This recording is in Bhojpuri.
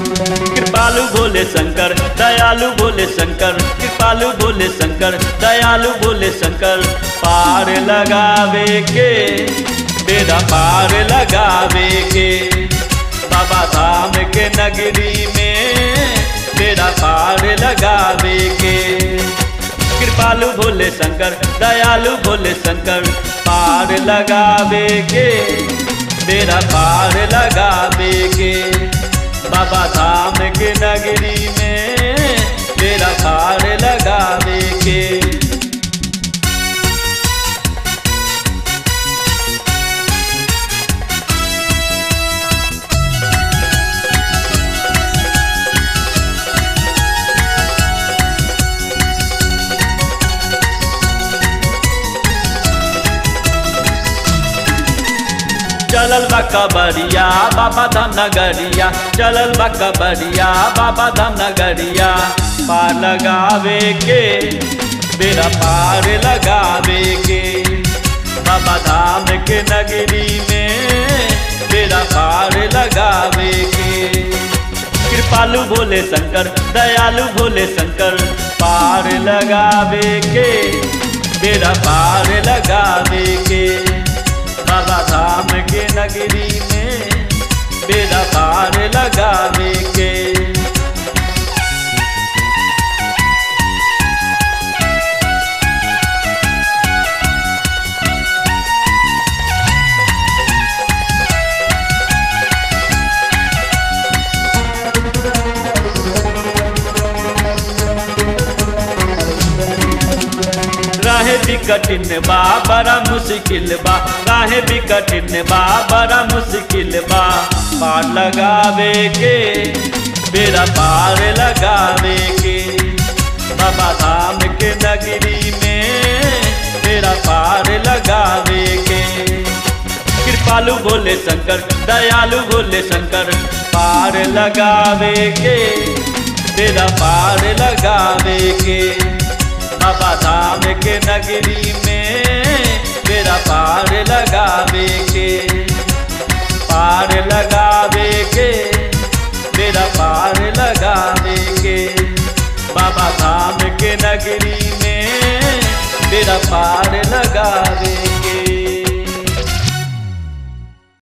कृपालु भोले शंकर दयालु भोले शंकर, कृपालु भोले शंकर दयालु भोले शंकर। पार लगावे के बेड़ा पार लगावे के, बाबा धाम के नगरी में बेड़ा पार लगावे के। कृपालु भोले शंकर दयालु भोले शंकर, पार लगावे के बेड़ा पार लगावे के। बाबा धाम के नगरी में बेड़ा पार लगावे के। चलल बा कबरिया बाबा धाम नगरिया, चलल बा कबरिया बाबा धाम नगरिया। पार लगावे के बेड़ा पार लगावे के, बाबा धाम के नगरी में बेड़ा पार लगावे के। कृपालु भोले शंकर दयालु भोले शंकर, पार लगावे के बेड़ा पार लगावे के। बाबा धाम के नगरी में बेड़ा पार लगावे के। राहे भी कठिन बा बड़ा मुश्किल बा, राहे भी कठिन बा बड़ा मुश्किल बा। पार लगावे के बेड़ा पार लगावे के, बाबा धाम के नगरी में बेड़ा पार लगावे के। कृपालु भोले शंकर दयालु भोले शंकर, पार लगावे के बेड़ा पार लगावे के। बाबा धाम के नगरी में बेड़ा पार लगावे के। पार लगावे के बेड़ा पार लगावे के, बाबा धाम के नगरी में बेड़ा पार लगावे।